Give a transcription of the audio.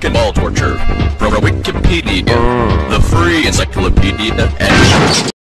and ball torture from Wikipedia, the free encyclopedia.